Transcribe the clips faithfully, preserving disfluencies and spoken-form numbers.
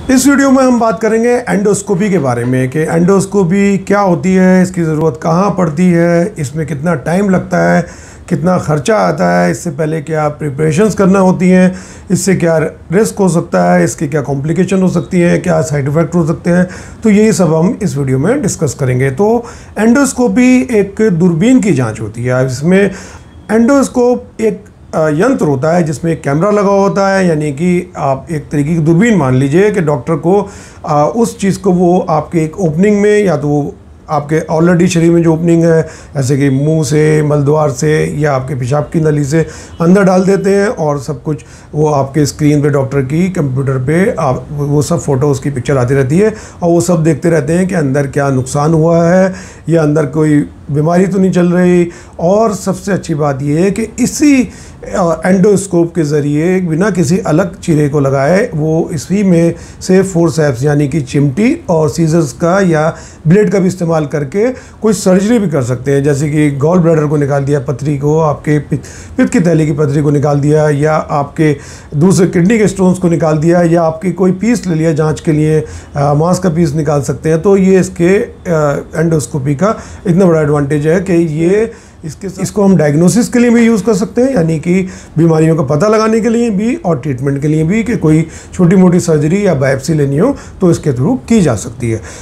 इस वीडियो में हम बात करेंगे एंडोस्कोपी के बारे में कि एंडोस्कोपी क्या होती है, इसकी ज़रूरत कहाँ पड़ती है, इसमें कितना टाइम लगता है, कितना ख़र्चा आता है, इससे पहले क्या प्रिपरेशंस करना होती हैं, इससे क्या रिस्क हो सकता है, इसकी क्या कॉम्प्लिकेशन हो सकती हैं, क्या साइड इफ़ेक्ट हो सकते हैं। तो यही सब हम इस वीडियो में डिस्कस करेंगे। तो एंडोस्कोपी एक दूरबीन की जाँच होती है। इसमें एंडोस्कोप एक यंत्र होता है जिसमें एक कैमरा लगा होता है, यानी कि आप एक तरीके की दूरबीन मान लीजिए कि डॉक्टर को आ, उस चीज़ को वो आपके एक ओपनिंग में या तो आपके ऑलरेडी शरीर में जो ओपनिंग है, जैसे कि मुंह से, मलद्वार से या आपके पेशाब की नली से अंदर डाल देते हैं और सब कुछ वो आपके स्क्रीन पे डॉक्टर की कंप्यूटर पे आप वो सब फ़ोटो उसकी पिक्चर आती रहती है और वो सब देखते रहते हैं कि अंदर क्या नुकसान हुआ है या अंदर कोई बीमारी तो नहीं चल रही। और सबसे अच्छी बात ये है कि इसी एंडोस्कोप के ज़रिए बिना किसी अलग चीरे को लगाए वो इसी में से फोर्सेप्स यानी कि चिमटी और सीजर्स का या ब्लेड का भी इस्तेमाल करके कोई सर्जरी भी कर सकते हैं, जैसे कि गॉल ब्लैडर को निकाल दिया, पथरी को, आपके पित्त की थैली की पथरी को निकाल दिया, या आपके दूसरे किडनी के स्टोन्स को निकाल दिया, या आपकी कोई पीस ले लिया जांच के लिए, मांस का पीस निकाल सकते हैं। तो ये इसके एंडोस्कोपी का इतना बड़ा एडवांटेज है कि ये इसके इसको हम डायग्नोसिस के लिए भी यूज़ कर सकते हैं, यानी कि बीमारियों का पता लगाने के लिए भी और ट्रीटमेंट के लिए भी, कि कोई छोटी मोटी सर्जरी या बायोप्सी लेनी हो तो इसके थ्रू की जा सकती है।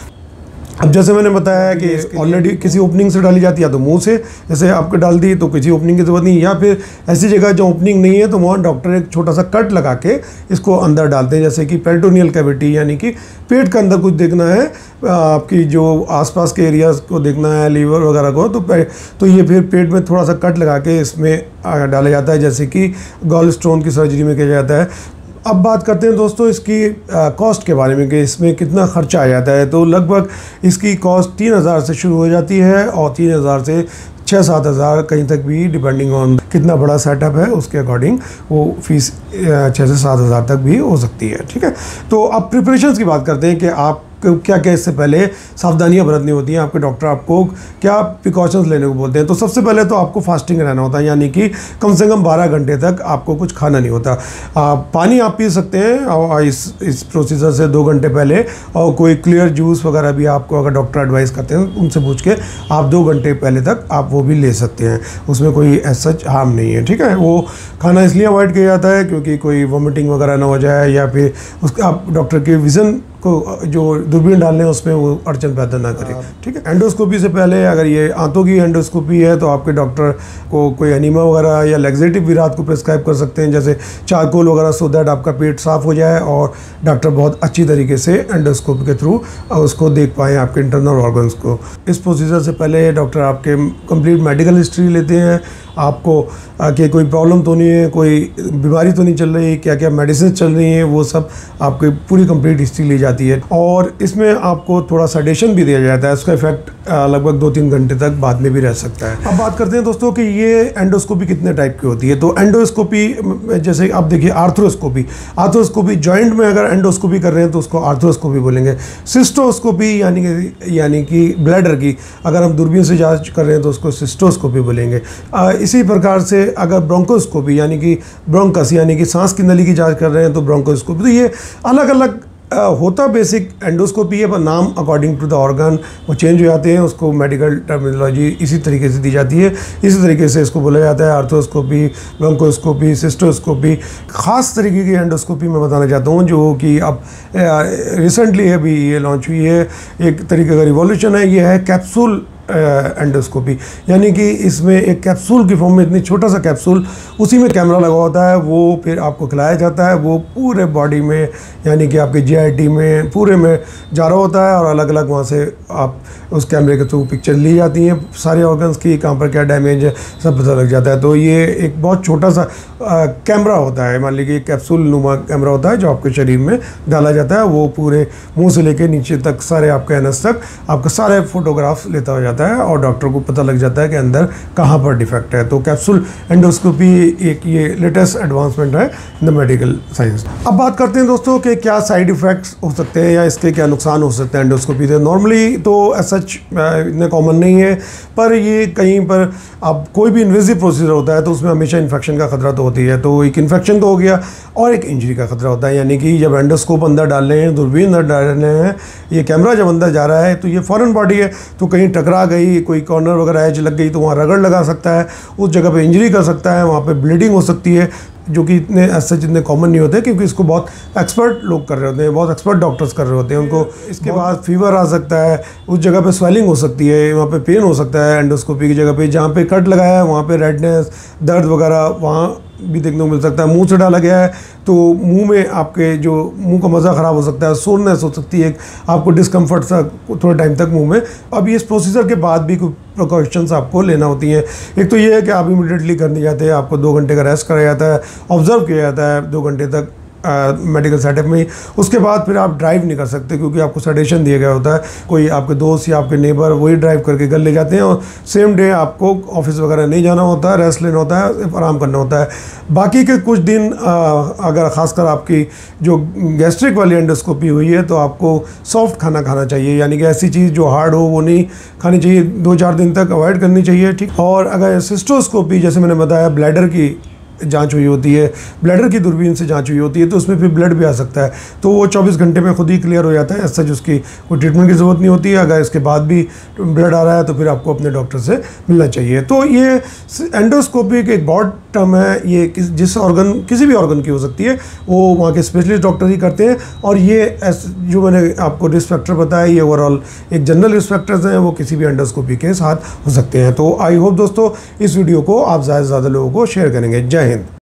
अब जैसे मैंने बताया कि ऑलरेडी किसी ओपनिंग से डाली जाती है, या तो मुंह से जैसे आपके डाल दी तो किसी ओपनिंग की ज़रूरत नहीं, या फिर ऐसी जगह जो ओपनिंग नहीं है तो वहाँ डॉक्टर एक छोटा सा कट लगा के इसको अंदर डालते हैं, जैसे कि पेरिटोनियल कैविटी यानी कि पेट के अंदर कुछ देखना है, आपकी जो आसपास के एरियाज़ को देखना है, लीवर वगैरह को, तो तो ये फिर पेट में थोड़ा सा कट लगा के इसमें डाला जाता है, जैसे कि गॉल स्टोन की सर्जरी में किया जाता है। अब बात करते हैं दोस्तों इसकी कॉस्ट के बारे में कि इसमें कितना खर्चा आ जाता है। तो लगभग इसकी कॉस्ट तीन हज़ार से शुरू हो जाती है और तीन हज़ार से छः सात हज़ार कहीं तक भी, डिपेंडिंग ऑन कितना बड़ा सेटअप है उसके अकॉर्डिंग वो फीस छः से सात हज़ार तक भी हो सकती है। ठीक है, तो अब प्रिपरेशंस की बात करते हैं कि आप क्या क्या इससे पहले सावधानियां बरतनी होती हैं। आपके डॉक्टर आपको क्या प्रिकॉशंस लेने को बोलते हैं। तो सबसे पहले तो आपको फास्टिंग रहना होता है, यानी कि कम से कम बारह घंटे तक आपको कुछ खाना नहीं होता। आ, पानी आप पी सकते हैं और इस इस प्रोसीजर से दो घंटे पहले, और कोई क्लियर जूस वगैरह भी आपको अगर डॉक्टर एडवाइस करते हैं उनसे पूछ के आप दो घंटे पहले तक आप वो भी ले सकते हैं, उसमें कोई ऐसा हार्म नहीं है। ठीक है, वो खाना इसलिए अवॉइड किया जाता है क्योंकि कोई वॉमिटिंग वगैरह ना हो जाए, या फिर उसका आप डॉक्टर के विज़न को जो दूरबीन डालने हैं उसमें वो अड़चन पैदा ना करे। ठीक है, एंडोस्कोपी से पहले अगर ये आंतों की एंडोस्कोपी है तो आपके डॉक्टर को कोई एनीमा वगैरह या लैक्सेटिव भी रात को प्रिस्क्राइब कर सकते हैं, जैसे चारकोल वगैरह, सो दैट आपका पेट साफ़ हो जाए और डॉक्टर बहुत अच्छी तरीके से एंडोस्कोपी के थ्रू उसको देख पाएँ आपके इंटरनल ऑर्गन्स को। इस प्रोसीजर से पहले डॉक्टर आपके कंप्लीट मेडिकल हिस्ट्री लेते हैं, आपको कि कोई प्रॉब्लम तो नहीं है, कोई बीमारी तो नहीं चल रही, क्या क्या मेडिसिन चल रही हैं, वो सब आपकी पूरी कंप्लीट हिस्ट्री ली जाती है। और इसमें आपको थोड़ा सडेशन भी दिया जाता है, उसका इफेक्ट लगभग दो तीन घंटे तक बाद में भी रह सकता है। अब बात करते हैं दोस्तों कि ये एंडोस्कोपी कितने टाइप की होती है। तो एंडोस्कोपी जैसे आप देखिए, आर्थ्रोस्कोपी आर्थ्रोस्कोपी जॉइंट में अगर एंडोस्कोपी कर रहे हैं तो उसको आर्थ्रोस्कोपी बोलेंगे। सिस्टोस्कोपी यानी कि यानी कि ब्लैडर की अगर हम दूरबीन से जांच कर रहे हैं तो उसको सिस्टोस्कोपी बोलेंगे। इसी प्रकार से अगर ब्रोंकोस्कोपी यानी कि ब्रोंकस यानी कि सांस की नली की जांच कर रहे हैं तो ब्रोंकोस्कोपी। तो ये अलग अलग होता बेसिक एंडोस्कोपी है, पर नाम अकॉर्डिंग टू द ऑर्गन वो चेंज हो जाते हैं, उसको मेडिकल टर्मिनोलॉजी इसी तरीके से दी जाती है। इसी तरीके से इसको बोला जाता है आर्थ्रोस्कोपी, ब्रोंकोस्कोपी, सिस्टोस्कोपी। ख़ास तरीके की एंडोस्कोपी मैं बताना चाहता हूँ जो कि अब रिसेंटली अभी ये लॉन्च हुई है, एक तरीके का रिवॉल्यूशन है। ये है कैप्सूल एंडोस्कोपी, यानी कि इसमें एक कैप्सूल की फॉर्म में, इतनी छोटा सा कैप्सूल, उसी में कैमरा लगा होता है, वो फिर आपको खिलाया जाता है, वो पूरे बॉडी में यानी कि आपके जीआईटी में पूरे में जा रहा होता है और अलग अलग वहाँ से आप उस कैमरे के थ्रू पिक्चर ली जाती हैं सारे ऑर्गन्स की, कहाँ पर क्या डैमेज है सब पता लग जाता है। तो ये एक बहुत छोटा सा आ, कैमरा होता है, मान लीजिए कैप्सूल नुमा कैमरा होता है जो आपके शरीर में डाला जाता है, वो पूरे मुँह से लेकर नीचे तक सारे आपके एनस तक आपका सारे फोटोग्राफ्स लेता हो जाता है। जाता है और डॉक्टर को पता लग जाता है कि अंदर कहाँ पर डिफेक्ट है। तो कैप्सूल एंडोस्कोपी एक ये लेटेस्ट एडवांसमेंट है इन द मेडिकल साइंस। अब बात करते हैं दोस्तों कि क्या साइड इफ़ेक्ट्स हो सकते हैं या इसके क्या नुकसान हो सकते हैं एंडोस्कोपी से। नॉर्मली तो सच इतने कॉमन नहीं है, पर ये कहीं पर अब कोई भी इन्वेजिव प्रोसीजर होता है तो उसमें हमेशा इन्फेक्शन का खतरा तो होती है। तो एक इन्फेक्शन तो हो गया और एक इंजरी का खतरा होता है, यानी कि जब एंडोस्कोप अंदर डाल रहे हैं, दूरबीन अंदर डाल रहे हैं, ये कैमरा जब अंदर जा रहा है तो ये फॉरेन बॉडी है, तो कहीं टकरा गई, कोई कॉर्नर वगैरह एज लग गई तो वहाँ रगड़ लगा सकता है, उस जगह पे इंजरी कर सकता है, वहाँ पे ब्लीडिंग हो सकती है, जो कि इतने ऐसे जितने कॉमन नहीं होते क्योंकि इसको बहुत एक्सपर्ट लोग कर रहे होते हैं, बहुत एक्सपर्ट डॉक्टर्स कर रहे होते हैं। उनको इसके बाद फीवर आ सकता है, उस जगह पे स्वेलिंग हो सकती है, वहाँ पे पेन हो सकता है एंडोस्कोपी की जगह पे, जहाँ पे कट लगाया है वहाँ पे रेडनेस, दर्द वगैरह वहाँ भी देखने को मिल सकता है। मुंह से डाला गया है तो मुंह में आपके जो मुंह का मज़ा ख़राब हो सकता है, सोरनेस हो सकती है, आपको डिस्कम्फर्ट सा थोड़े टाइम तक मुंह में। अब इस प्रोसीजर के बाद भी कुछ प्रिकॉशंस आपको लेना होती हैं। एक तो ये है कि आप इमीडिएटली कर नहीं जाते, आपको दो घंटे का रेस्ट कराया जाता है, ऑब्जर्व किया जाता है दो घंटे तक मेडिकल सेटअप में ही। उसके बाद फिर आप ड्राइव नहीं कर सकते क्योंकि आपको सडेशन दिया गया होता है, कोई आपके दोस्त या आपके नेबर वही ड्राइव करके घर ले जाते हैं और सेम डे आपको ऑफिस वगैरह नहीं जाना होता है, रेस्ट लेना होता है, आराम करना होता है। बाकी के कुछ दिन आ, अगर ख़ासकर आपकी जो गैस्ट्रिक वाली एंडोस्कोपी हुई है तो आपको सॉफ्ट खाना खाना चाहिए, यानी कि ऐसी चीज़ जो हार्ड हो वो नहीं खानी चाहिए, दो चार दिन तक अवॉइड करनी चाहिए, ठीक। और अगर सिस्टोस्कोपी जैसे मैंने बताया ब्लैडर की जांच हुई होती है, ब्लैडर की दूरबीन से जांच हुई होती है, तो उसमें फिर ब्लड भी आ सकता है, तो वो चौबीस घंटे में खुद ही क्लियर हो जाता है, ऐसा जो उसकी कोई ट्रीटमेंट की ज़रूरत नहीं होती है। अगर इसके बाद भी ब्लड आ रहा है तो फिर आपको अपने डॉक्टर से मिलना चाहिए। तो ये एंडोस्कोपी एक ब्रॉड टर्म है, ये किस जिस ऑर्गन किसी भी ऑर्गन की हो सकती है, वो वहाँ के स्पेशलिस्ट डॉक्टर ही करते हैं। और ये जो मैंने आपको रिस्क फैक्टर बताया ये ओवरऑल एक जनरल रिस्क फैक्टर्स हैं, वो किसी भी एंडोस्कोपी के साथ हो सकते हैं। तो आई होप दोस्तों इस वीडियो को आप ज़्यादा से ज़्यादा लोगों को शेयर करेंगे। जय हिंद।